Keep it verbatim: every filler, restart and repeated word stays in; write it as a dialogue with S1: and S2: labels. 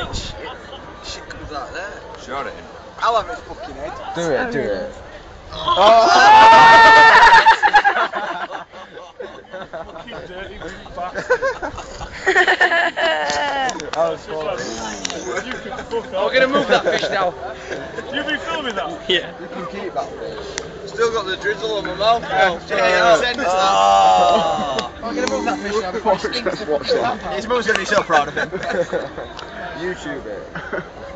S1: shit, shit comes out there.
S2: Shot it.
S1: I'll have its fucking head.
S3: Do it, do it.
S1: Oh!
S4: Fucking dirty bastard.
S3: That was fun.
S4: You can fuck off.
S5: We're gonna move that fish now.
S4: You been filming that?
S5: Yeah.
S3: You can keep that fish.
S1: Still got the drizzle on my mouth.
S3: Yeah.
S1: Yeah, yeah,
S3: Oh.
S5: I'm gonna move that fish now before it stinks.
S3: Watch that.
S1: His mum's gonna be so proud of him.
S3: YouTube it.